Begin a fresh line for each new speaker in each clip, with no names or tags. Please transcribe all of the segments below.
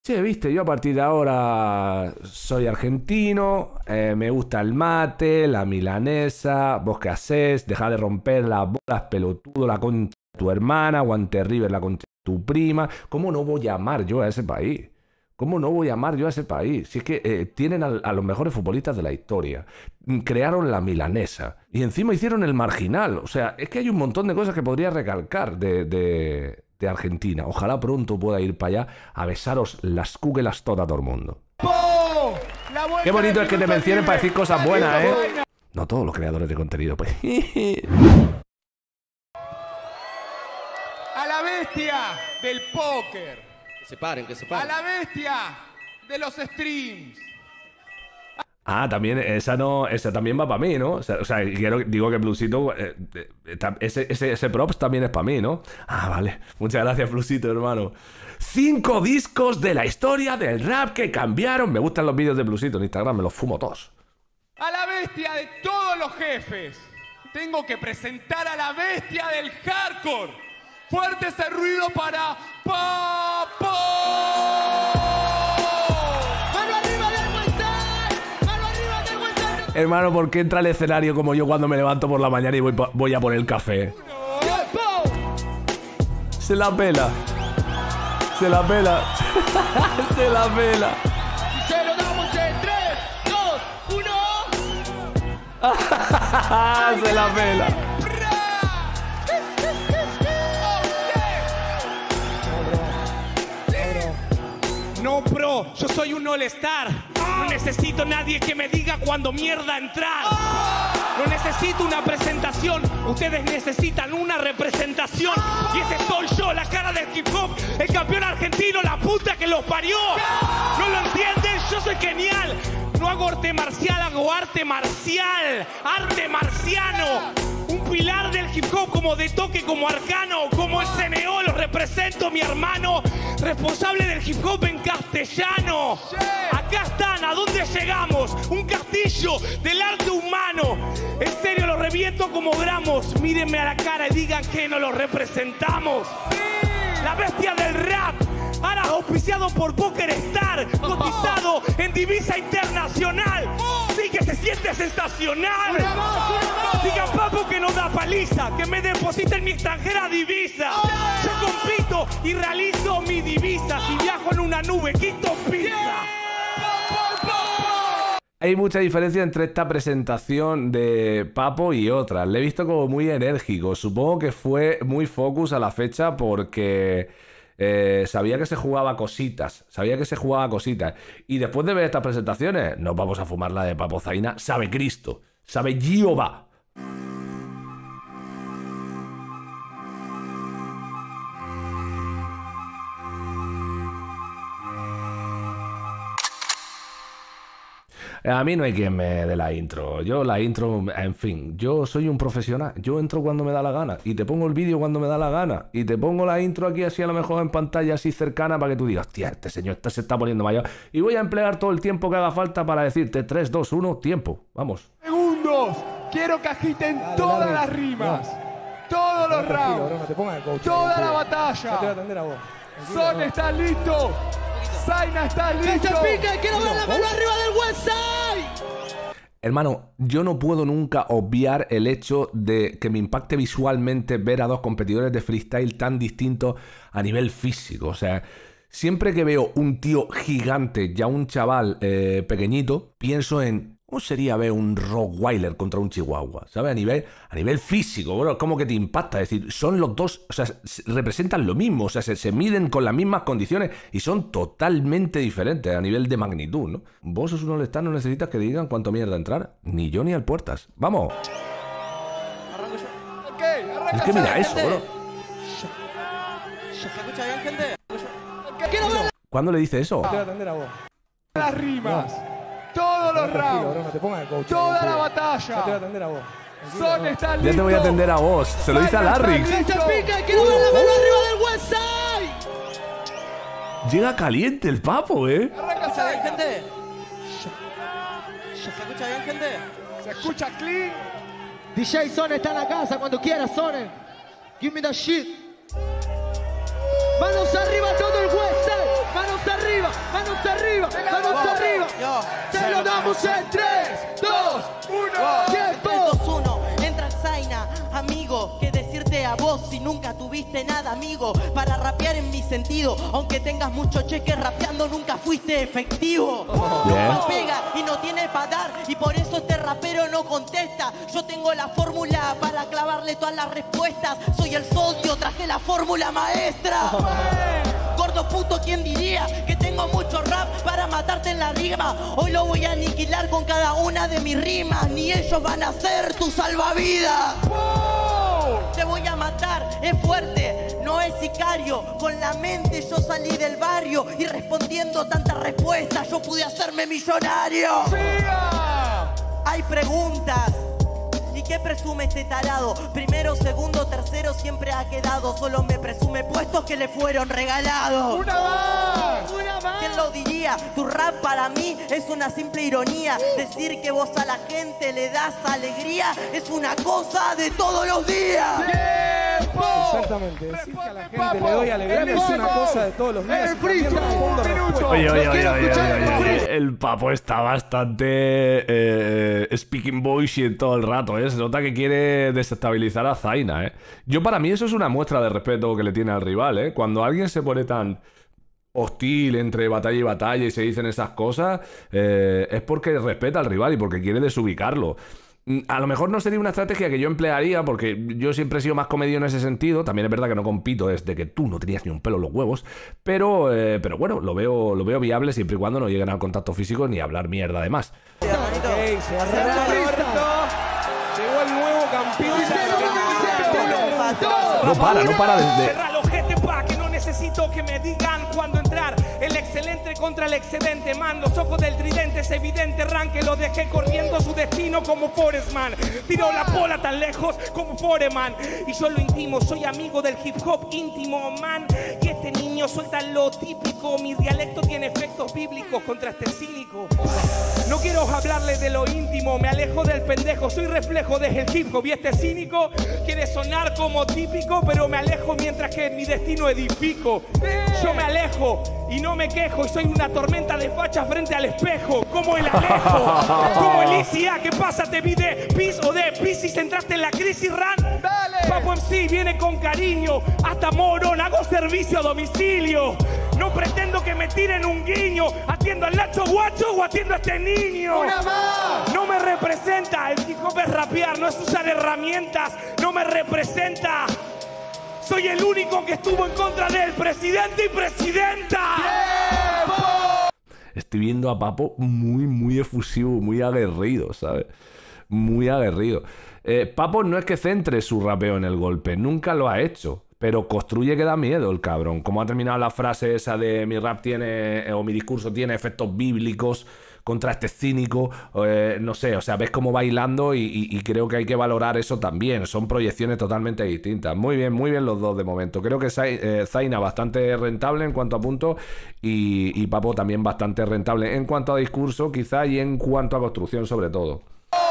Sí, viste, yo a partir de ahora soy argentino, me gusta el mate, la milanesa, vos qué hacés, dejá de romper las bolas, pelotudo, la concha de tu hermana, aguante River, la concha de tu prima. ¿Cómo no voy a amar yo a ese país? ¿Cómo no voy a amar yo a ese país? Si es que tienen a los mejores futbolistas de la historia, crearon la milanesa y encima hicieron el marginal. O sea, es que hay un montón de cosas que podría recalcar de Argentina. Ojalá pronto pueda ir para allá a besaros las cúgelas todas a todo el mundo. Qué bonito es que te mencionen para decir cosas buenas, ¿eh? No todos los creadores de contenido, pues.
A la bestia del póker.
Que se paren, que se paren.
A la bestia de los streams.
Ah, también, esa también va para mí, ¿no? O sea, digo que Blusito, ese props también es para mí, ¿no? Ah, vale. Muchas gracias, Blusito, hermano. 5 discos de la historia del rap que cambiaron. Me gustan los vídeos de Blusito en Instagram, me los fumo todos.
A la bestia de todos los jefes. Tengo que presentar a la bestia del hardcore. Fuerte ese ruido para Papo.
Hermano, ¿por qué entra al escenario como yo cuando me levanto por la mañana y voy a por el café? Se la pela. Se la pela. Se la pela.
Se lo damos en 3, 2, 1.
Se la pela.
No, bro, yo soy un all-star. No necesito nadie que me diga cuándo mierda entrar. No necesito una presentación. Ustedes necesitan una representación. Y ese soy yo, la cara del hip hop, el campeón argentino, la puta que los parió. ¿No lo entienden? Yo soy genial. No hago arte marcial, hago arte marcial. Arte marciano. Un pilar del hip hop como de toque, como Arcano, como el CNO, lo represento, mi hermano. Responsable del hip hop en castellano. Acá están, ¿a dónde llegamos? Un castillo del arte humano. En serio, lo reviento como gramos. Mírenme a la cara y digan que no lo representamos. La bestia del rap. Ahora auspiciado por Poker Star, cotizado en divisa internacional. Sí que se siente sensacional. Digan Papo que no da paliza, que me deposita en mi extranjera divisa. Yo compito y realizo mi divisa. Si viajo en una nube, quito pizza.
Hay mucha diferencia entre esta presentación de Papo y otras. Le he visto como muy enérgico. Supongo que fue muy focus a la fecha porque sabía que se jugaba cositas. Y después de ver estas presentaciones, nos vamos a fumar la de Papo Zaina. Sabe Cristo, sabe Jehová. A mí no hay quien me dé la intro. Yo la intro, en fin, yo soy un profesional. Yo entro cuando me da la gana y te pongo el vídeo cuando me da la gana y te pongo la intro aquí así a lo mejor en pantalla así cercana para que tú digas, hostia, este señor se está poniendo mayor. Y voy a emplear todo el tiempo que haga falta para decirte 3, 2, 1, tiempo. Vamos.
Segundos. Quiero que agiten todas las rimas. Todos los rounds. Toda la batalla. Son está listo. Zaina está listo.
¡Que se pique! ¡Quiero ver la mano arriba del Westside!
Hermano, yo no puedo nunca obviar el hecho de que me impacte visualmente ver a dos competidores de freestyle tan distintos a nivel físico. O sea, siempre que veo un tío gigante y a un chaval pequeñito, pienso en ¿cómo sería ver un Rottweiler contra un Chihuahua? ¿Sabes? A nivel físico, bro, como que te impacta. Es decir, son los dos, o sea, representan lo mismo, o sea, se miden con las mismas condiciones y son totalmente diferentes a nivel de magnitud, ¿no? Vos sos un all-star, no necesitas que digan cuánto mierda entrar. Ni yo ni al Puertas. ¡Vamos! Es que mira eso, bro.
¿Se escucha bien, gente?
¿Cuándo le dice eso?
Te voy a atender a vos. Las rimas. Todos los rounds. Toda la batalla. Te voy a atender a vos. Son está listo.
Ya te voy a atender a vos. Se lo dice a Larry.
¡Que se pique! ¡Quiero ver la mano arriba del Westside!
Llega caliente el Papo, ¿eh?
Arranca
¿Se escucha bien,
Zaina.
gente? ¿Se escucha bien, gente?
Se escucha clean.
DJ Sone está en la casa cuando quiera, Sone. Give me the shit. Manos arriba todo el Westside. Manos arriba.
manos arriba, manos arriba. Se lo damos en 3, 2, 1, tiempo.
3, 2, 1, entra el Zaina, amigo, que decirte a vos si nunca tuviste nada, amigo, para rapear en mi sentido, aunque tengas mucho cheque rapeando, nunca fuiste efectivo. No pega y no tiene para dar, y por eso este rapero no contesta. Yo tengo la fórmula para clavarle todas las respuestas. Soy el sodio, traje la fórmula maestra. Gordo puto, ¿quién diría que tengo mucho rap para matarte en la rima? Hoy lo voy a aniquilar con cada una de mis rimas. Ni ellos van a ser tu salvavidas. Te voy a matar, es fuerte, no es sicario. Con la mente yo salí del barrio y respondiendo tantas respuestas yo pude hacerme millonario. Hay preguntas. ¿Y qué presume este tarado? Primero, segundo, tercero siempre ha quedado. Solo me presume puestos que le fueron regalados.
¡Una más! ¡Una más!
¿Quién lo diría? Tu rap para mí es una simple ironía. Decir que vos a la gente le das alegría es una cosa de todos los días.
¡Tiempo!
Exactamente, decir que a la gente le doy alegría es una cosa de todos los días.
Oye, el Papo está bastante speaking bullshit todo el rato, ¿eh? Se nota que quiere desestabilizar a Zaina, ¿eh? Yo, para mí, eso es una muestra de respeto que le tiene al rival, ¿eh? Cuando alguien se pone tan hostil entre batalla y batalla y se dicen esas cosas, es porque respeta al rival y porque quiere desubicarlo. A lo mejor no sería una estrategia que yo emplearía, porque yo siempre he sido más comedido en ese sentido. También es verdad que no compito desde que tú no tenías ni un pelo en los huevos, pero bueno, lo veo viable siempre y cuando no lleguen al contacto físico ni a hablar mierda además.
Llegó el nuevo campeón.
No para desde...
Cerrar los ojete pa' que no necesito que me digan cuándo entrar. El excelente contra el excedente, man. Los ojos del tridente es evidente, ran que lo dejé corriendo su destino como Forrest Man. Tiró la bola tan lejos como Foreman. Y yo lo intimo, soy amigo del hip hop íntimo, man. Y este niño suelta lo típico. Mi dialecto tiene efectos bíblicos contra este cínico. No quiero hablarle de lo íntimo, me alejo del pendejo. Soy reflejo del hip hop y este cínico quiere sonar como típico, pero me alejo mientras que mi destino edifico. Yo me alejo y no me quejo, y soy una tormenta de fachas frente al espejo, como el Alejo, como el ICA. ¿Qué pasa? Te vi de Pis o de Piscis, entraste en la crisis, Ran. Dale. Papo MC viene con cariño, hasta Morón, hago servicio a domicilio. No pretendo que me tiren un guiño, atiendo al Nacho Guacho o atiendo a este niño.
¡Una más!
No me representa, el hip hop es rapear, no es usar herramientas, no me representa. Soy el único que estuvo en contra del presidente y presidenta.
¡Tiempo!
Estoy viendo a Papo muy efusivo, muy aguerrido, ¿sabes? Muy aguerrido. Papo no es que centre su rapeo en el golpe, nunca lo ha hecho, pero construye que da miedo el cabrón. Como ha terminado la frase esa de mi rap tiene, o mi discurso tiene efectos bíblicos contra este cínico, no sé, o sea, ves cómo va hilando y creo que hay que valorar eso también. Son proyecciones totalmente distintas. Muy bien los dos de momento. Creo que Zaina bastante rentable en cuanto a puntos y Papo también bastante rentable en cuanto a discurso, quizá, y en cuanto a construcción sobre todo.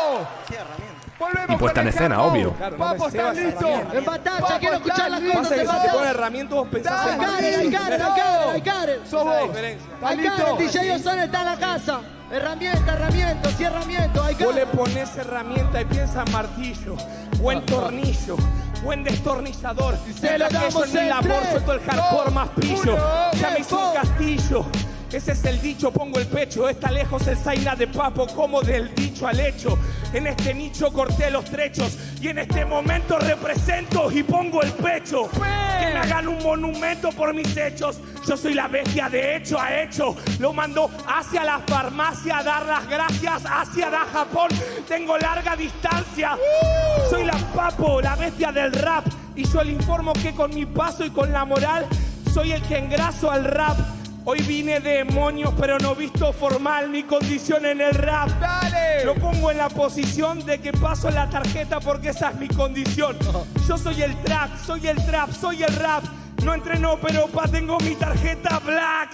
Volvemos
y puesta en escena, obvio.
Claro,
Papo, ¿estás listo?
En batalla, quiero escuchar las cosas
Pasa
de
que si te pones
batalla.
herramientas vos pensás en
Hay Karen.
Sos vos. ¿Estás listo?
DJ Ozone está en la casa. Herramientas, sí, herramientas. Hay
Vos le
Karen.
pones herramienta y piensa en martillo, buen tornillo, buen destornillador.
Se lo
Que yo
damos
en mi
en
labor
3,
suelto el hardcore
2,
más pillo.
1,
Ya me hice un castillo. Ese es el dicho, pongo el pecho. Está lejos el Zaina de Papo, como del dicho al hecho. En este nicho corté los trechos y en este momento represento y pongo el pecho. Que me hagan un monumento por mis hechos. Yo soy la bestia de hecho a hecho. Lo mando hacia la farmacia a dar las gracias. Hacia da Japón, tengo larga distancia. Soy la Papo, la bestia del rap. Y yo le informo que con mi paso y con la moral soy el que engraso al rap. Hoy vine de demonios, pero no visto formal mi condición en el rap.
¡Dale!
Lo pongo en la posición de que paso la tarjeta porque esa es mi condición. Yo soy el track, soy el trap, soy el rap. No entreno, pero tengo mi tarjeta black.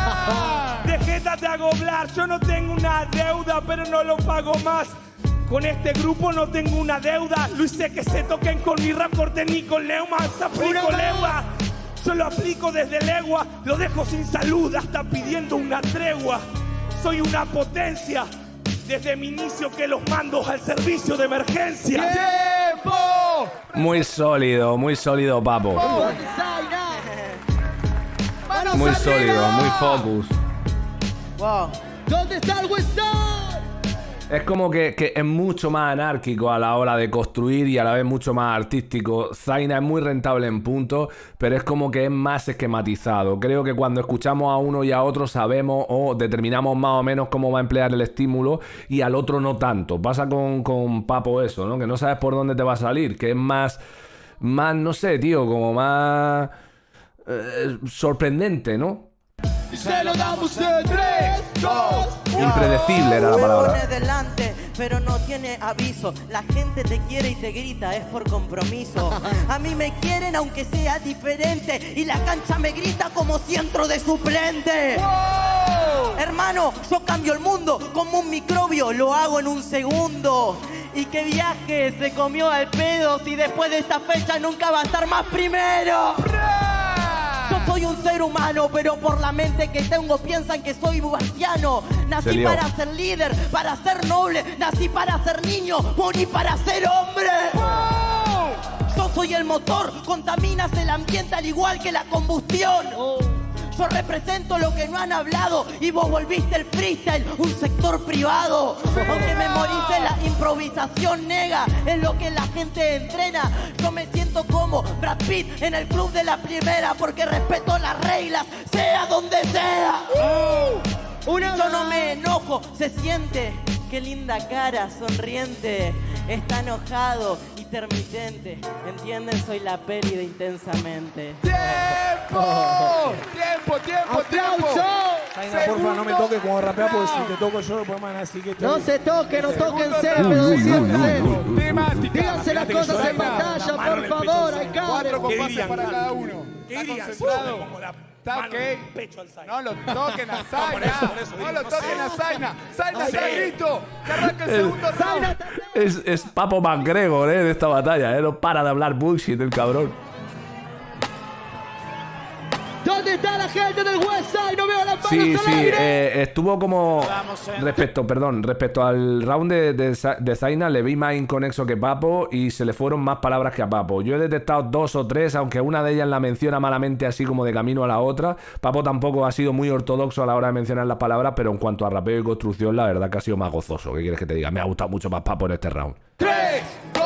De jeta te hago hablar. Yo no tengo una deuda, pero no lo pago más. Con este grupo no tengo una deuda. Lo hice que se toquen con mi rap, corté ni con Leuma, Zaprico Leuma. yo lo aplico desde legua, lo dejo sin salud, hasta pidiendo una tregua. Soy una potencia, desde mi inicio que los mando al servicio de emergencia.
¡Tiempo!
Muy sólido, Papo. Muy sólido, muy focus.
Wow.
¿Dónde está el Westside?
Es como que es mucho más anárquico a la hora de construir y a la vez mucho más artístico. Zaina es muy rentable en puntos, pero es como que es más esquematizado. Creo que cuando escuchamos a uno y a otro sabemos o determinamos más o menos cómo va a emplear el estímulo y al otro no tanto. Pasa con Papo eso, ¿no? Que no sabes por dónde te va a salir, que es más no sé, tío, como más sorprendente, ¿no?
Se lo damos en 3, 2, 1.
Impredecible era la palabra.
Pone delante, pero no tiene aviso. La gente te quiere y te grita, es por compromiso. A mí me quieren aunque sea diferente y la cancha me grita como si entro de suplente.
¡Wow!
Hermano, yo cambio el mundo como un microbio, lo hago en un segundo. Y qué viaje se comió al pedo si después de esta fecha nunca va a estar más primero. Yo soy un ser humano, pero por la mente que tengo piensan que soy marciano. Nací para ser líder, para ser noble. Nací para ser niño, morí para ser hombre.
¡Wow!
Yo soy el motor, contaminas el ambiente al igual que la combustión. Yo represento lo que no han hablado y vos volviste el freestyle, un sector privado. Aunque memorice la improvisación nega, es lo que la gente entrena. Yo me siento como Brad Pitt en el club de la primera porque respeto las reglas, sea donde sea. Yo no me enojo, se siente. Qué linda cara, sonriente. Está enojado, intermitente. ¿Entienden? Soy la peli de Intensamente.
¡Tiempo! ¡Tiempo!
Zaina, porfa, no me toques cuando rapea, porque si te toco yo, podemos decir que
No se toque, no tóquense, pero decídense.
Temática.
Díganse las cosas en pantalla, por favor, hay
4
cámara.
compases para cada uno. ¿Está concentrado? Está ok. No lo toquen a Zaina. No lo toquen a Zaina. Zaina está listo. Que arranque el segundo round.
Es Papo McGregor, de esta batalla, No para de hablar bullshit el cabrón.
¿Dónde está la gente del Westside? No veo las manos
Sí,
al aire.
estuvo como... Respecto al round de Zaina, le vi más inconexo que Papo y se le fueron más palabras que a Papo. Yo he detectado 2 o 3, aunque una de ellas la menciona malamente así como de camino a la otra. Papo tampoco ha sido muy ortodoxo a la hora de mencionar las palabras, pero en cuanto a rapeo y construcción, la verdad que ha sido más gozoso. ¿Qué quieres que te diga? Me ha gustado mucho más Papo en este round.
3, 2,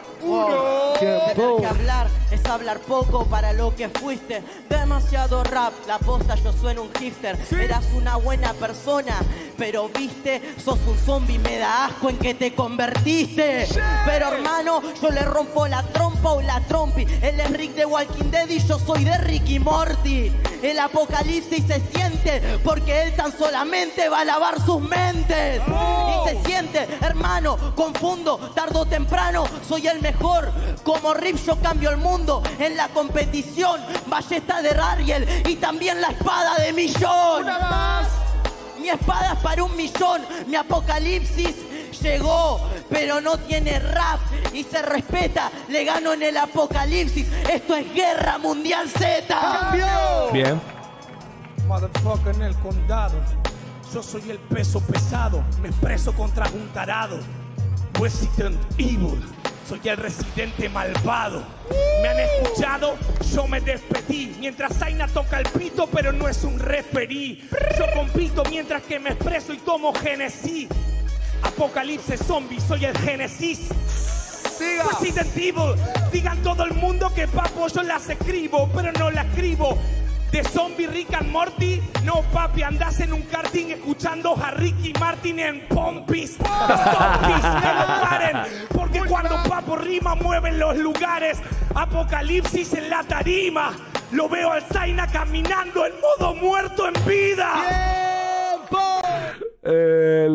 1.
Tener que hablar es hablar poco para lo que fuiste. Demasiado rap, la posta yo sueno un hipster. Eras una buena persona, pero viste, sos un zombie, me da asco en que te convertiste. Pero hermano, yo le rompo la trompa o la trompi. Él es Rick de Walking Dead y yo soy de Ricky Morty. El apocalipsis se siente porque él tan solamente va a lavar sus mentes. Y se siente, hermano, confundo, tarde o temprano soy el mejor. Como Rip yo cambio el mundo en la competición. Ballesta de Rariel y también la espada de Millón.
Una más.
Mi espada es para 1 millón. Mi apocalipsis llegó, pero no tiene rap y se respeta. Le gano en el apocalipsis. Esto es Guerra Mundial Z.
¡Cambió!
Bien.
Motherfucker en el condado. Yo soy el peso pesado. Me expreso contra un tarado. Resident Evil. Soy el residente malvado. ¿Me han escuchado? Yo me despedí. Mientras Zaina toca el pito, pero no es un referí. Yo compito mientras que me expreso y tomo Genesis. Apocalipsis zombie, soy el Génesis. Resident Evil. Digan todo el mundo que papo yo las escribo, pero no las escribo. De zombie Rick and Morty, no papi, andás en un karting escuchando a Ricky Martin en Pompis. Zombies, no lo paren, porque cuando papo rima mueven los lugares. Apocalipsis en la tarima, lo veo al Zaina caminando en modo muerto en vida.
¡Tiempo!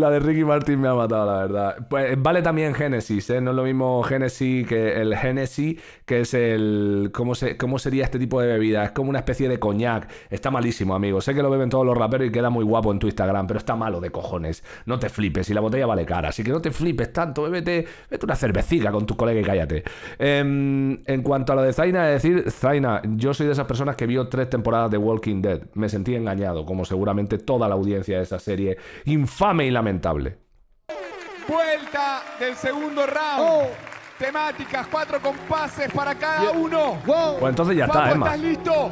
La de Ricky Martin me ha matado, la verdad. Pues vale también Genesis, ¿eh? No es lo mismo Genesis que el Hennessy, que es el... ¿Cómo sería este tipo de bebida? Es como una especie de coñac. Está malísimo, amigo. Sé que lo beben todos los raperos y queda muy guapo en tu Instagram, pero está malo de cojones. No te flipes, y la botella vale cara. Así que no te flipes tanto, vete una cervecita con tu colega y cállate. En cuanto a lo de Zaina, es decir, Zaina, yo soy de esas personas que vio 3 temporadas de Walking Dead. Me sentí engañado, como seguramente toda la audiencia de esa serie infame y lamentable.
Vuelta del segundo round. Temáticas, 4 compases para cada uno.
Pues entonces ya está,
¿estás listo?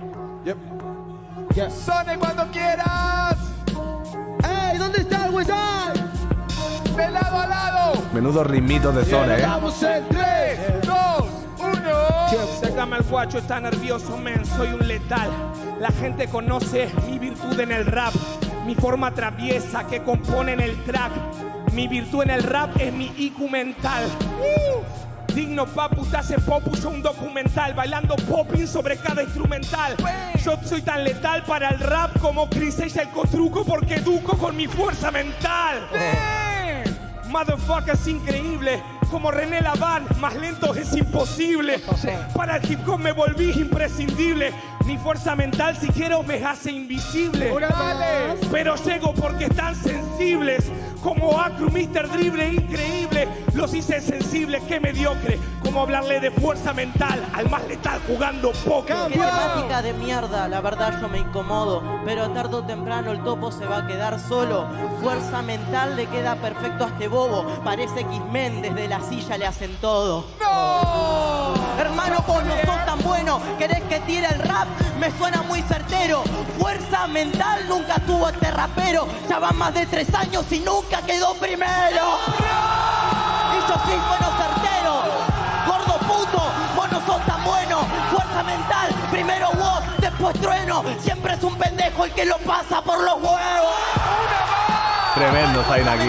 Sone cuando quieras.
¡Ey! ¿Dónde está el Westside?
De lado a lado.
Menudo ritmitos de Zone,
Vamos en 3, 2, 1.
Sácame al guacho, está nervioso, men, soy un letal. La gente conoce mi virtud en el rap, mi forma traviesa que compone en el track. Mi virtud en el rap es mi IQ mental. Digno papu, te hace pop, puso un documental bailando popping sobre cada instrumental. Yo soy tan letal para el rap como Chris Age el cotruco porque educo con mi fuerza mental. Motherfucker, es increíble. Como René Laván, más lento es imposible. Para el hip hop me volví imprescindible. Mi fuerza mental si quiero me hace invisible. Pero llego porque están sensibles. Como Acru, Mr. Drible, increíble. Los hice sensibles, qué mediocre. Como hablarle de fuerza mental al más letal jugando póker.
Qué temática de mierda, la verdad yo me incomodo. Pero tarde o temprano el topo se va a quedar solo. Fuerza mental le queda perfecto a este bobo. Parece X-Men, desde la silla le hacen todo.
¡No!
Hermano, vos no sos tan bueno. ¿Querés que tire el rap? Me suena muy certero. Fuerza mental nunca tuvo este rapero. Ya van más de 3 años y nunca quedó primero. Y yo sí bueno certero. Gordo puto, vos no sos tan bueno. Fuerza mental, primero vos, después trueno. Siempre es un pendejo el que lo pasa por los huevos.
Tremendo Zaina aquí.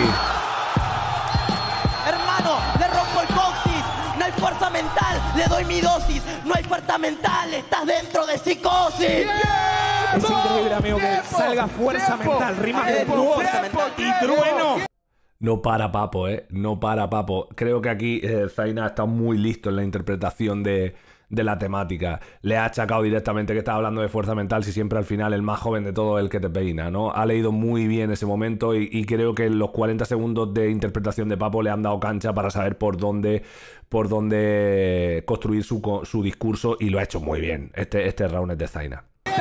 Hermano, le rompo el coxis. No hay fuerza mental, le doy mi dosis. No hay fuerza mental, estás dentro de psicosis.
Es increíble, amigo, que salga fuerza mental, rima de fuerza mental y trueno.
No para Papo, no para Papo. Creo que aquí Zaina está muy listo en la interpretación de la temática. Le ha achacado directamente que estaba hablando de fuerza mental si siempre al final el más joven de todo es el que te peina, ¿no? Ha leído muy bien ese momento y creo que los 40 segundos de interpretación de Papo le han dado cancha para saber por dónde construir su discurso y lo ha hecho muy bien. Este round es de Zaina.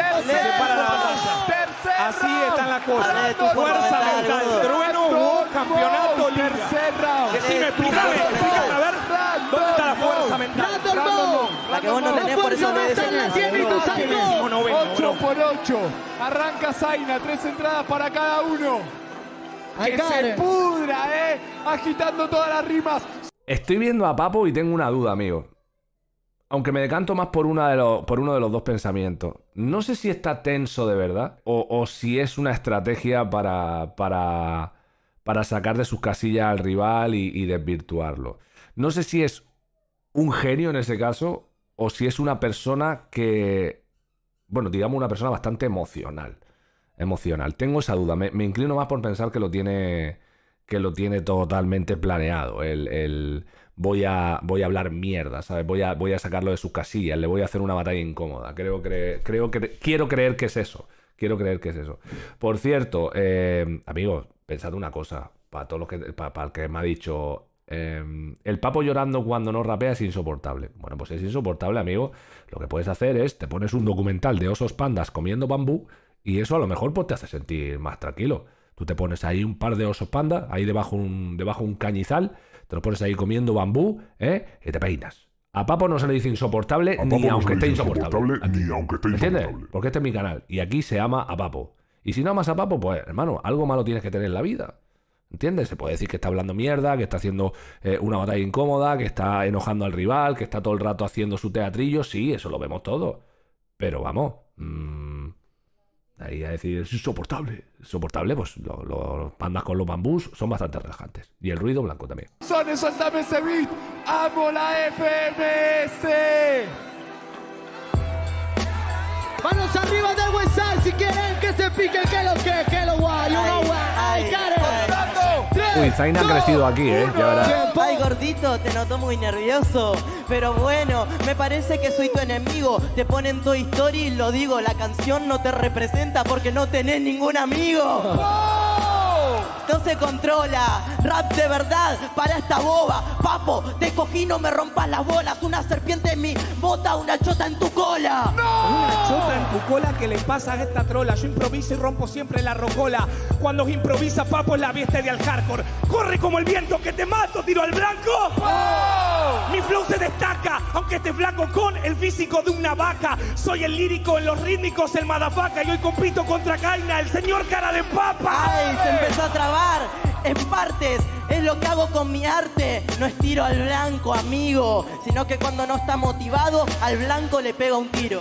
Así está la cosa. Fuerza mental, trueno, campeonato, tercer round. Decime, explícame, a ver, ¿dónde está la fuerza mental?
La que vos no tenés, por eso me decís.
8 por 8. Arranca Zaina, 3 entradas para cada uno. Que se pudra, agitando todas las rimas.
Estoy viendo a Papo y tengo una duda, amigo. Aunque me decanto más por uno de los dos pensamientos. No sé si está tenso de verdad o si es una estrategia para sacar de sus casillas al rival y desvirtuarlo. No sé si es un genio en ese caso o si es una persona que... Bueno, digamos una persona bastante emocional. Tengo esa duda. Me inclino más por pensar que lo tiene totalmente planeado. Voy a hablar mierda, ¿sabes? Voy a sacarlo de sus casillas, le voy a hacer una batalla incómoda. Quiero creer que es eso. Por cierto, amigos, pensad una cosa, para el que me ha dicho, el Papo llorando cuando no rapea es insoportable. Bueno, pues es insoportable, amigo. Lo que puedes hacer es, te pones un documental de osos pandas comiendo bambú y eso a lo mejor pues, te hace sentir más tranquilo. Tú te pones ahí un par de osos pandas, ahí debajo un cañizal, te lo pones ahí comiendo bambú, y te peinas. A Papo no se le dice insoportable ni aunque esté insoportable. ¿Entiendes? Porque este es mi canal y aquí se ama a Papo. Y si no amas a Papo, pues hermano, algo malo tienes que tener en la vida. ¿Entiendes? Se puede decir que está hablando mierda, que está haciendo una batalla incómoda, que está enojando al rival, que está todo el rato haciendo su teatrillo. Sí, eso lo vemos todo. Pero vamos... Ahí a decir, es insoportable. Insoportable, pues los pandas con los bambús son bastante relajantes. Y el ruido blanco también.
Sone, suéltame ese beat. ¡Amo la FMS!
Manos arriba del Westside si quieren que se pique, que lo guay, you know what, I got it.
Uy, Zaina ha crecido aquí, ya verás.
Ay, gordito, te noto muy nervioso. Pero bueno, me parece que soy tu enemigo. Te ponen Toy Story y lo digo, la canción no te representa porque no tenés ningún amigo. No se controla, rap de verdad para esta boba. Papo, te cogí, no me rompas las bolas. Una serpiente en mi bota, una chota en tu cola.
Una chota en tu cola, ¿qué le pasa a esta trola? Yo improviso y rompo siempre la rocola. Cuando improvisa, papo, es la bestial hardcore. Corre como el viento que te mato, tiro al blanco. Mi flow se destaca, aunque esté flaco con el físico de una vaca. Soy el lírico en los rítmicos, el madafaca. Y hoy compito contra Kaina, el señor cara de papa.
Ay, se empezó a trabar en partes. Es lo que hago con mi arte. No es tiro al blanco, amigo, sino que cuando no está motivado, al blanco le pega un tiro.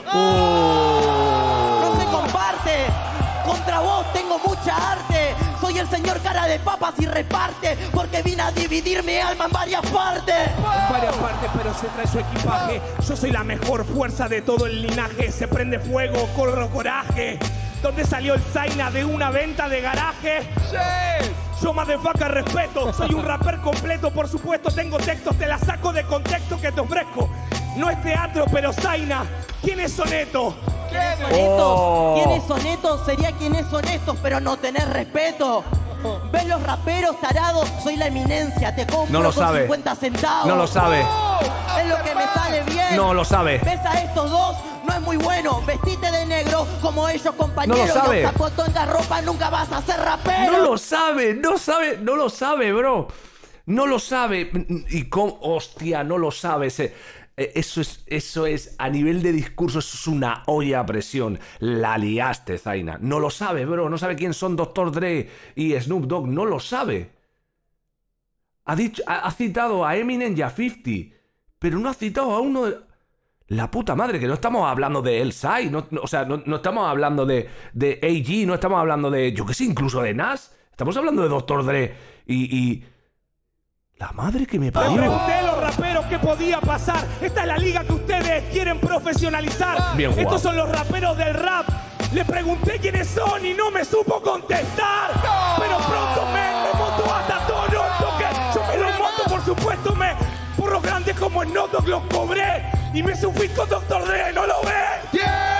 No se comparte. Contra vos tengo mucha arte. Soy el señor cara de papas y reparte, porque vine a dividir mi alma en varias partes.
En varias partes, pero se trae su equipaje. Yo soy la mejor fuerza de todo el linaje. Se prende fuego, corro coraje. ¿Dónde salió el Zaina de una venta de garaje? Sí. Yo motherfucker respeto. Soy un rapper completo, por supuesto tengo textos. Te la saco de contexto que te ofrezco. No es teatro, pero Zaina, ¿quién es Soneto?
¿Quiénes son estos? ¿Quiénes son estos? Sería quienes son estos, pero no tenés respeto. ¿Ves los raperos tarados? Soy la eminencia, te compro
No lo
con
sabe.
50 centavos.
No lo sabe.
Es lo que me sale bien.
No lo sabe.
¿Ves a estos dos? No es muy bueno. Vestite de negro como ellos, compañeros.
No lo sabe.
No sacó tanta ropa, nunca vas a ser rapero.
No lo sabe, no lo sabe, bro. No lo sabe. Y cómo, hostia, no lo sabe. Eso es, a nivel de discurso, eso es una olla a presión. La liaste, Zaina. No lo sabe, bro. No sabe quién son Dr. Dre y Snoop Dogg. No lo sabe. Ha citado a Eminem y a 50, pero no ha citado a uno de... La puta madre, que no estamos hablando de El Sai, no estamos hablando de AG, no estamos hablando de, yo qué sé, incluso de Nas. Estamos hablando de Dr. Dre y... La madre que me
Le
parió.
pregunté a los raperos qué podía pasar. Esta es la liga que ustedes quieren profesionalizar.
Bien jugado.
Estos son los raperos del rap. Le pregunté quiénes son y no me supo contestar. Pero pronto me monto hasta Toronto, que yo me los monto, por supuesto, por los grandes como Snoop Dogg los cobré. Y me subí con Dr. Dre, ¿no lo ve?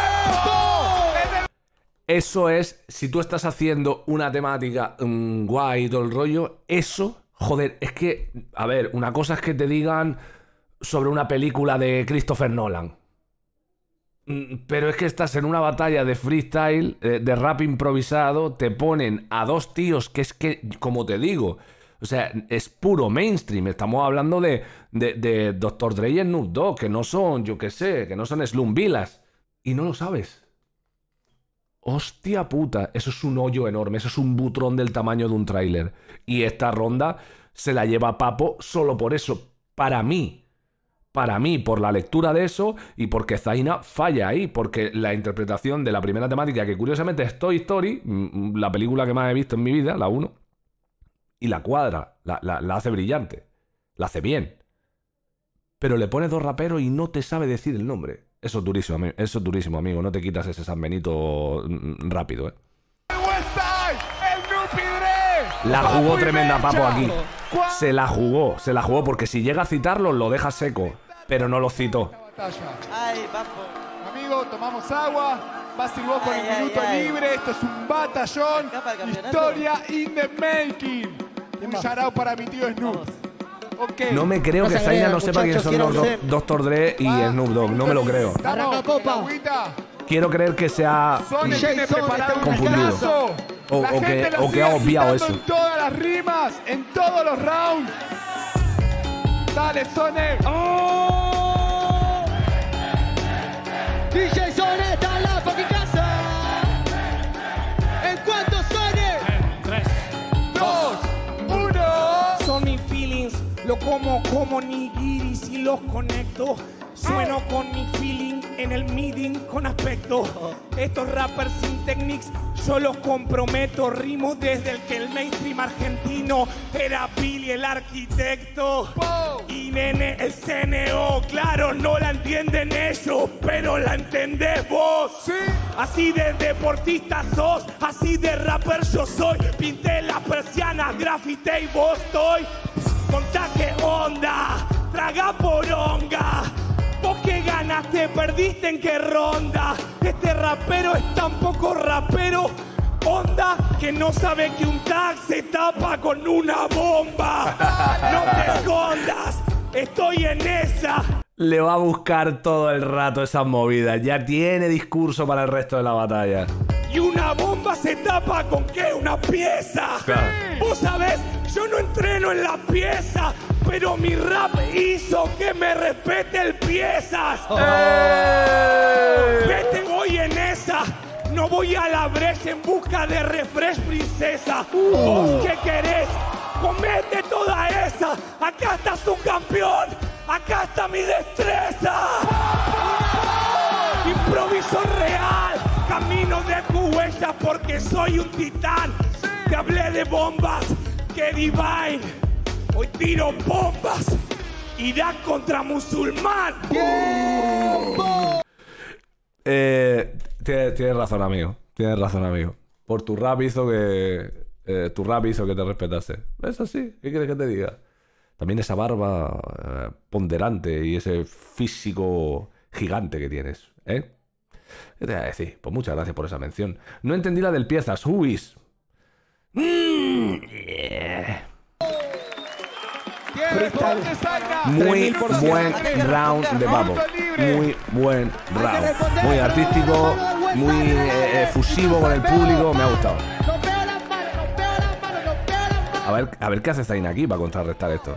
Eso es, si tú estás haciendo una temática guay y todo el rollo, eso... Joder, es que, a ver, una cosa es que te digan sobre una película de Christopher Nolan. Pero es que estás en una batalla de freestyle, de rap improvisado, te ponen a dos tíos que es que, como te digo, o sea, es puro mainstream. Estamos hablando de Dr. Dre y Snoop Dogg, que no son, yo qué sé, que no son Slum Villas. Y no lo sabes. Hostia puta, eso es un hoyo enorme, eso es un butrón del tamaño de un tráiler. Y esta ronda se la lleva Papo solo por eso. Para mí, por la lectura de eso y porque Zaina falla ahí, porque la interpretación de la primera temática, que curiosamente es Toy Story, la película que más he visto en mi vida, la 1, y la cuadra, la hace brillante, la hace bien. Pero le pones dos raperos y no te sabe decir el nombre. Eso es durísimo, amigo. No te quitas ese San Benito rápido, La jugó tremenda Papo aquí. Se la jugó porque si llega a citarlo lo deja seco. Pero no lo citó.
Ay, Papo.
Amigo, tomamos agua. Vas a ir vos con el minuto libre. Esto es un batallón. Historia in the making. Un shout para mi tío Snoop. Okay.
No me creo que Zaina no sepa quiénes son los Dr. Dre y Snoop Dogg. No me lo creo.
Arranca copa.
Quiero creer que se ha confundido. O que ha obviado eso.
En todas las rimas, en todos los rounds. Dale, Sone.
¡Oh! DJ Sone está en la fucking casa. ¿En cuánto Sone?
3,
2, 1.
Son mis feelings, lo como nigiris y los conecto. Sueno con mi feeling en el meeting con aspecto. Estos rappers sin techniques, Yo los comprometo, rimo desde el que el mainstream argentino era Billy el arquitecto y Nene el CNO. Claro, no la entienden ellos, pero la entendés vos. ¿Sí? Así de deportista sos, así de rapper yo soy. Pinté las persianas, grafité y vos estoy. Contá qué onda, traga poronga. Vos que ganaste, perdiste en qué ronda. Este rapero es tan poco rapero, onda, que no sabe que un tag se tapa con una bomba. No te escondas, estoy en esa.
Le va a buscar todo el rato esas movidas. Ya tiene discurso para el resto de la batalla.
Y una bomba se tapa con ¿qué? Una pieza.
Claro.
Vos sabés, yo no entreno en la pieza, pero mi rap hizo que me respete el piezas. Vete, voy en esa. No voy a la brecha en busca de refresh, princesa. ¿Vos qué querés? Comete toda esa. Acá estás un campeón. Acá está mi destreza. Improviso real. Camino de tu huella porque soy un titán. Te hablé de bombas. Que divine. Hoy tiro bombas. Irak contra musulmán.
Tienes razón, amigo. Tienes razón, amigo. Por tu rap hizo que... tu rap hizo que te respetase. Es así. ¿Qué quieres que te diga? También esa barba ponderante y ese físico gigante que tienes, ¿eh? ¿Qué te voy a decir? Pues muchas gracias por esa mención. No entendí la del piezas. Whois. Yeah. Muy buen round de Papo. Muy buen round. Muy artístico, muy efusivo con el público. Me ha gustado. A ver qué hace Zaina aquí para contrarrestar esto.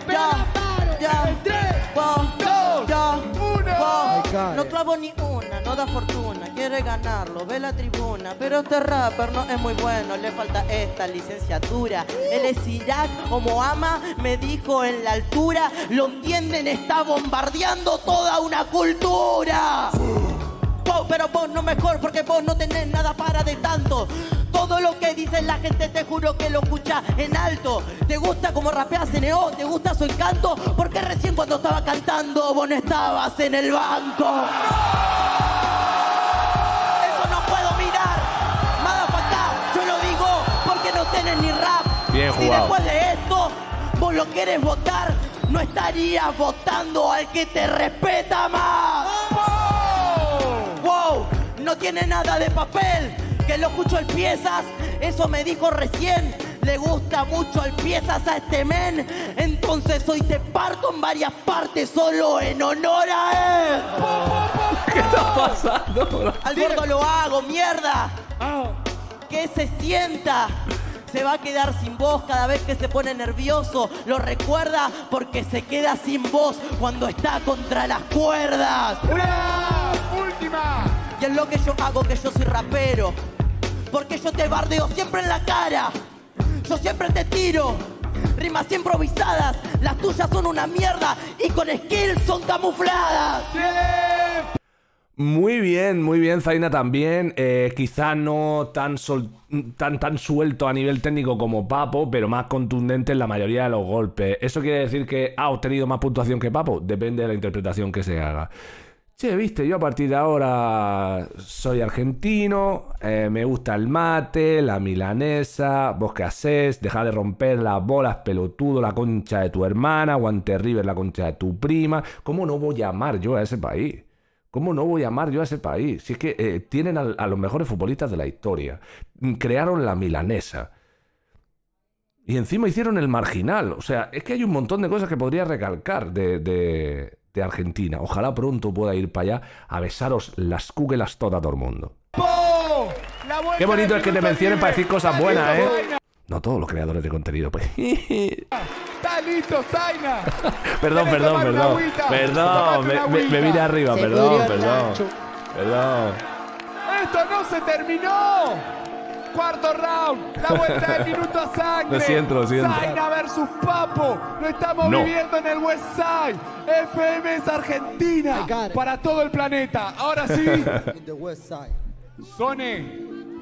No clavo ni una, no da fortuna, quiere ganarlo, ve la tribuna. Pero este rapper no es muy bueno, le falta esta licenciatura. Él es Irak o Mohammed, me dijo en la altura. Lo entienden, está bombardeando toda una cultura. Pero vos no mejor, porque vos no tenés nada para de tanto. Todo lo que dice la gente te juro que lo escucha en alto. ¿Te gusta como rapea CNO? ¿Te gusta su encanto? Porque recién cuando estaba cantando vos no estabas en el banco. Eso no puedo mirar. Motherfucker, yo lo digo porque no tenés ni rap.
Bien jugado.
Si después de esto vos lo querés votar, no estarías votando al que te respeta más. Wow, no tiene nada de papel. Que lo escucho el piezas, eso me dijo recién. Le gusta mucho el piezas a este men. Entonces hoy te parto en varias partes solo en honor a él.
¿Qué está pasando?
Al gordo lo hago, mierda. Que se sienta. Se va a quedar sin voz cada vez que se pone nervioso. Lo recuerda porque se queda sin voz cuando está contra las cuerdas.
¡Una última!
Y es lo que yo hago, que yo soy rapero. Porque yo te bardeo siempre en la cara. Yo siempre te tiro rimas improvisadas. Las tuyas son una mierda y con skills son camufladas.
Muy bien, Zaina también. Quizá no tan suelto a nivel técnico como Papo, pero más contundente en la mayoría de los golpes. ¿Eso quiere decir que ha obtenido más puntuación que Papo? Depende de la interpretación que se haga. Che, viste, yo a partir de ahora soy argentino, me gusta el mate, la milanesa, vos qué hacés, deja de romper las bolas, pelotudo, la concha de tu hermana, Guante River, la concha de tu prima. ¿Cómo no voy a amar yo a ese país? ¿Cómo no voy a amar yo a ese país? Si es que tienen a los mejores futbolistas de la historia, crearon la milanesa y encima hicieron el marginal. O sea, es que hay un montón de cosas que podría recalcar de Argentina. Ojalá pronto pueda ir para allá a besaros las cúquelas toda todo el mundo. Qué bonito es que te mencionen para decir cosas buenas, ¿eh? No todos los creadores de contenido, pues.
¡Está listo, Zaina!
Perdón, me vine arriba, perdón.
¡Esto no se terminó! Cuarto round, la vuelta del minuto a sangre.
Lo siento.
Zaina versus Papo. Lo estamos viviendo en el West Side. FM es Argentina para todo el planeta. Ahora sí. Sone,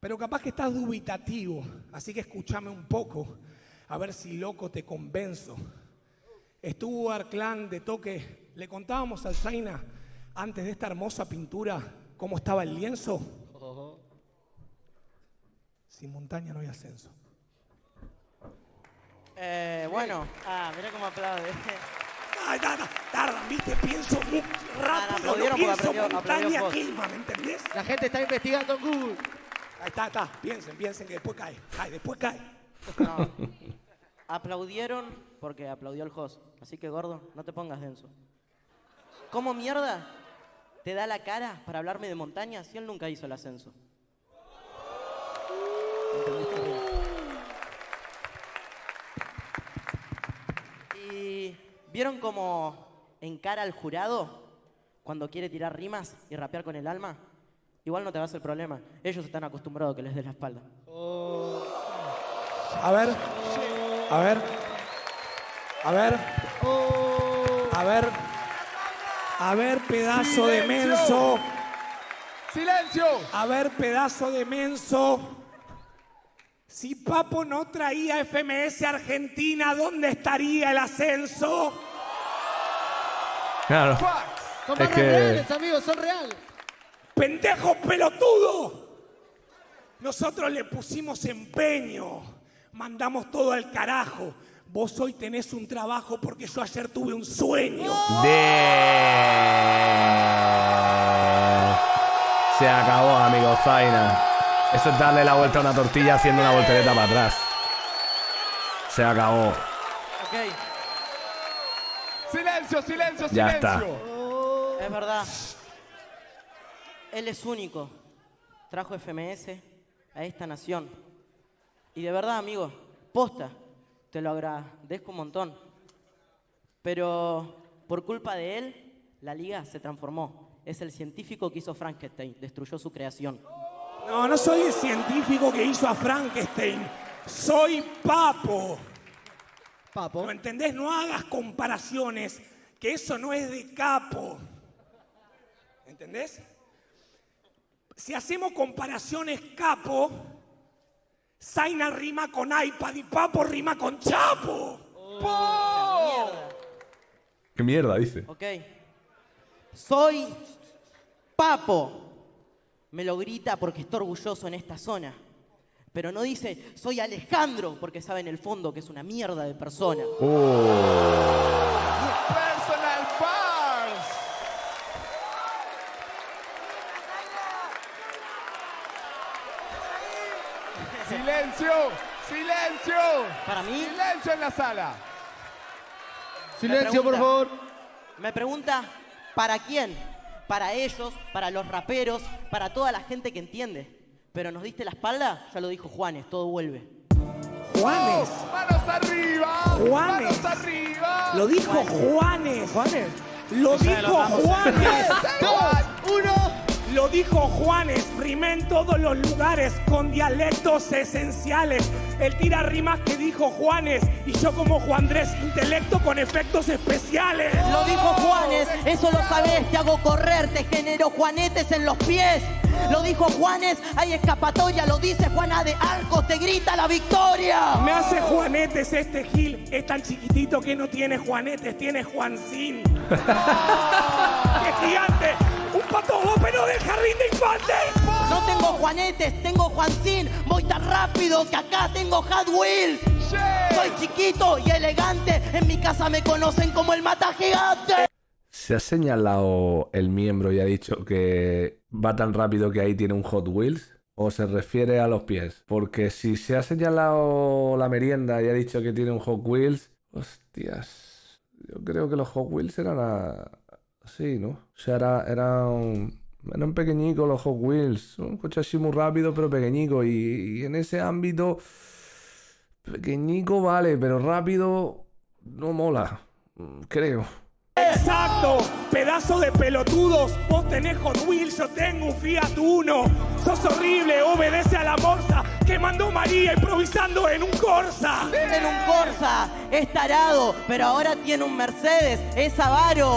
Pero capaz que estás dubitativo, así que escúchame un poco, a ver si loco te convenzo. Estuvo Arclán de toque, le contábamos al Zaina antes de esta hermosa pintura cómo estaba el lienzo. Sin montaña no hay ascenso.
Bueno, mirá cómo aplaude.
Tardan, viste, pienso muy rápido, no pienso montaña clima, ¿me entendés?
La gente está investigando en Google.
Ahí está, piensen que después cae, después cae.
No. Aplaudieron porque aplaudió el host, así que gordo, no te pongas denso. ¿Cómo mierda te da la cara para hablarme de montaña si él nunca hizo el ascenso? Y ¿vieron cómo encara al jurado cuando quiere tirar rimas y rapear con el alma? Igual no te va a hacer problema. Ellos están acostumbrados a que les des la espalda.
A ver, pedazo de menso.
¡Silencio!
A ver, pedazo de menso. Si Papo no traía FMS Argentina, ¿dónde estaría el ascenso?
Claro.
Son barras reales, amigos, son reales.
¡Pendejo pelotudo! Nosotros le pusimos empeño, mandamos todo al carajo. Vos hoy tenés un trabajo porque yo ayer tuve un sueño.
Se acabó, amigo Zaina. Eso es darle la vuelta a una tortilla haciendo una voltereta para atrás. Se acabó.
Ok.
Silencio.
Ya está.
Es verdad. Él es único. Trajo FMS a esta nación. Y de verdad, amigo, posta, te lo agradezco un montón. Pero por culpa de él, la liga se transformó. Es el científico que hizo Frankenstein. Destruyó su creación.
No soy el científico que hizo a Frankenstein. Soy Papo.
Papo.
¿No entendés? No hagas comparaciones, que eso no es de capo. ¿Entendés? Si hacemos comparaciones capo, Zaina rima con iPad y Papo rima con Chapo.
¿Qué mierda dice?
Ok. Soy Papo. Me lo grita porque está orgulloso en esta zona. Pero no dice, soy Alejandro, porque sabe en el fondo que es una mierda de persona.
Personal bars. Silencio.
Para mí,
Silencio en la sala.
Silencio, por favor.
me pregunta, ¿para quién? Para ellos, para los raperos, para toda la gente que entiende. Pero nos diste la espalda, ya lo dijo Juanes, todo vuelve.
Juanes.
Manos arriba.
Juanes.
Manos arriba.
Lo dijo Juanes. Lo dijo Juanes.
2, 1.
Lo dijo Juanes, rimé en todos los lugares con dialectos esenciales. Él tira rimas que dijo Juanes y yo como Juan Andrés, intelecto con efectos especiales.
Lo dijo Juanes, eso lo sabés, te hago correr, te genero juanetes en los pies. Lo dijo Juanes, hay escapatoria, lo dice Juana de Arcos, te grita la victoria.
Me hace juanetes este Gil, es tan chiquitito que no tiene juanetes, tiene Juancín. ¡Qué gigante! ¡Un pato pero del jardín de infantes!
No tengo juanetes, tengo Juancín. Voy tan rápido que acá tengo Hot Wheels. Soy chiquito y elegante, en mi casa me conocen como el mata gigante.
¿Se ha señalado el miembro y ha dicho que va tan rápido que ahí tiene un Hot Wheels? ¿O se refiere a los pies? Porque si se ha señalado la merienda y ha dicho que tiene un Hot Wheels... Hostias... Yo creo que los Hot Wheels eran así, ¿no? O sea, eran pequeñicos los Hot Wheels. Un coche así muy rápido, pero pequeñico. Y en ese ámbito... Pequeñico vale, pero rápido... No mola. Creo.
¡Exacto! ¡Pedazo de pelotudos! Vos tenés Hot Wheels, yo tengo un Fiat Uno. Sos horrible, obedece a la morsa que mandó María improvisando en un Corsa.
En un Corsa, es tarado, pero ahora tiene un Mercedes, es avaro.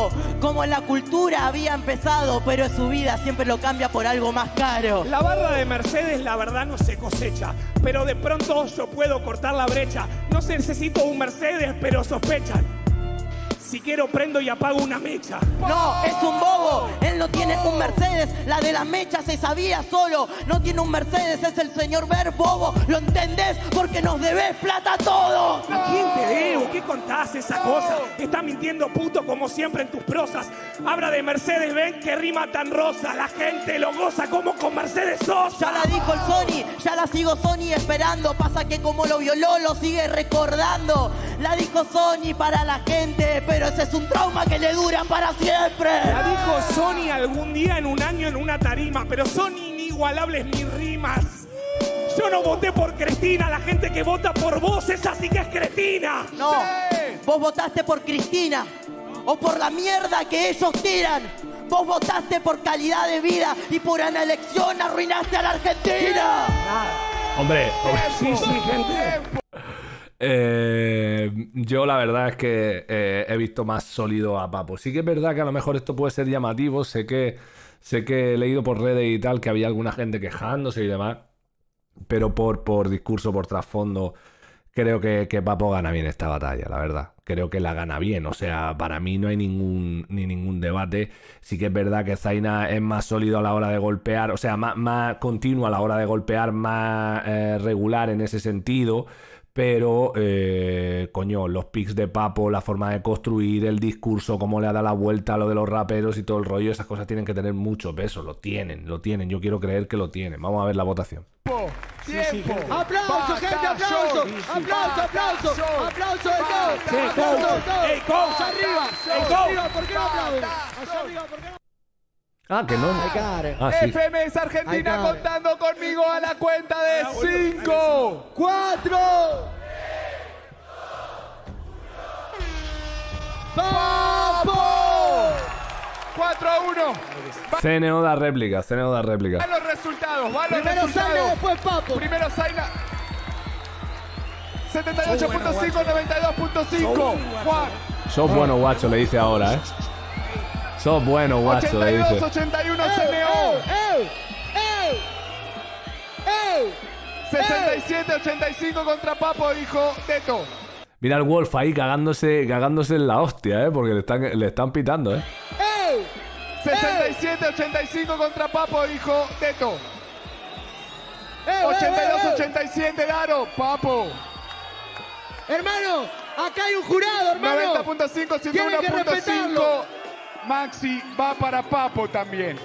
Como en la cultura había empezado, pero en su vida siempre lo cambia por algo más caro.
La barra de Mercedes la verdad no se cosecha, pero de pronto yo puedo cortar la brecha. No necesito un Mercedes, pero sospechan. Si quiero prendo y apago una mecha.
No, es un bobo, él no tiene un Mercedes, la de las mechas se sabía solo. No tiene un Mercedes, es el señor Ver Bobo. ¿Lo entendés? Porque nos debes plata a todos.
¿A quién te debo? ¿Qué contás esa cosa? Estás mintiendo puto como siempre en tus prosas. Habla de Mercedes, ven que rima tan rosa. La gente lo goza como con Mercedes Sosa.
Ya la dijo el Sony, ya la sigo Sony esperando. Pasa que como lo violó lo sigue recordando. La dijo Sony para la gente, pero ese es un trauma que le dura para siempre.
La dijo Sony algún día en un año en una tarima, pero son inigualables mis rimas. Yo no voté por Cristina, la gente que vota por vos, esa sí que es cretina.
No, vos votaste por Cristina o por la mierda que ellos tiran. Vos votaste por calidad de vida y por una elección arruinaste a la Argentina.
Hombre,
Sí, gente.
yo la verdad es que he visto más sólido a Papo. Sí que es verdad que a lo mejor esto puede ser llamativo. Sé que he leído por redes y tal que había alguna gente quejándose y demás, pero por discurso, por trasfondo, creo que Papo gana bien esta batalla, la verdad. Creo que la gana bien, o sea, para mí no hay ningún debate. Sí que es verdad que Zaina es más sólido a la hora de golpear, o sea, más continuo a la hora de golpear, más regular en ese sentido. Pero, coño, los pics de Papo, la forma de construir el discurso, cómo le ha dado la vuelta a lo de los raperos y todo el rollo, esas cosas tienen que tener mucho peso. Lo tienen. Yo quiero creer que lo tienen. Vamos a ver la votación.
¡Tiempo!
¡Aplauso, gente! ¡Aplauso! ¡Aplauso! ¡Aplauso de todos! ¡Aplauso de todos!
¡Ey, Coach!
¡Allá arriba! ¡Allá arriba! ¿Por qué no aplauden? ¡Allá arriba! ¿Por qué no?
Ah, que no. Ah, sí.
FMS Argentina contando conmigo a la cuenta de 5,
4. ¡Papo!
4-1.
CNO da réplica.
Van los resultados,
Primero Zaina, después Papo.
Primero Zaina. 78.5, 92.5. Juan.
Sos bueno, guacho, le dice ahora, Sos bueno, guacho, le dice.
82-81 CNO. 67-85 contra Papo, dijo Teto.
Mira el Wolf ahí cagándose en la hostia, porque le están pitando,
67-85 contra Papo, dijo Teto. 82-87 Daro, Papo.
Hermano, acá hay un jurado, hermano.
90.5,
Tienen que
101.5.
respetarlo.
Maxi va para Papo también.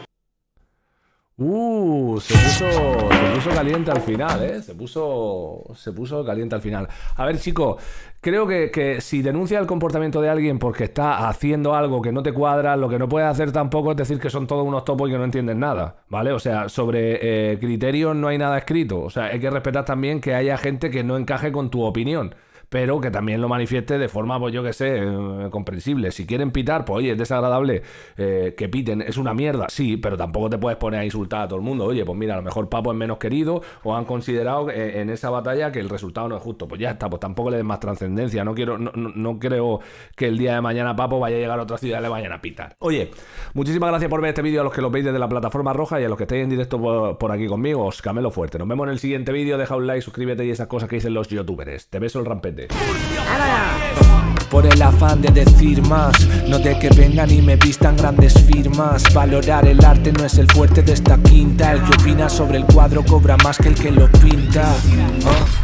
Se puso caliente al final, Se puso caliente al final. A ver, chicos, creo que si denuncias el comportamiento de alguien porque está haciendo algo que no te cuadra, lo que no puedes hacer tampoco es decir que son todos unos topos y que no entienden nada, ¿vale? O sea, sobre criterios no hay nada escrito. O sea, hay que respetar también que haya gente que no encaje con tu opinión, pero que también lo manifieste de forma, pues yo que sé, comprensible. Si quieren pitar, pues oye, es desagradable que piten, es una mierda, sí, pero tampoco te puedes poner a insultar a todo el mundo. Oye, pues mira, a lo mejor Papo es menos querido o han considerado en esa batalla que el resultado no es justo. Pues ya está, pues tampoco le den más trascendencia. No creo que el día de mañana Papo vaya a llegar a otra ciudad y le vayan a pitar. Oye, muchísimas gracias por ver este vídeo a los que lo veis desde la plataforma roja y a los que estéis en directo por aquí conmigo. Os camelo fuerte. Nos vemos en el siguiente vídeo. Deja un like, suscríbete y esas cosas que dicen los youtubers. Te beso el rampete.
Por el afán de decir más, no de que vengan y me vistan grandes firmas. Valorar el arte no es el fuerte de esta quinta. El que opina sobre el cuadro cobra más que el que lo pinta.